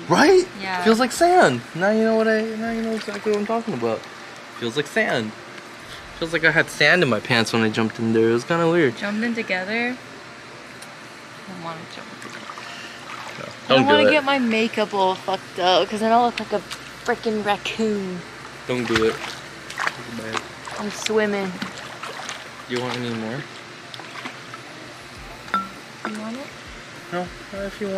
Right? Yeah. Feels like sand. Now you know exactly what I'm talking about. Feels like sand. Feels like I had sand in my pants when I jumped in there. It was kind of weird. Jumped in together. I don't want to jump together. No, I don't want do to it. get my makeup all fucked up because then I'll look like a freaking raccoon. Don't do it. I'm swimming. You want any more? You want it? No, if you want.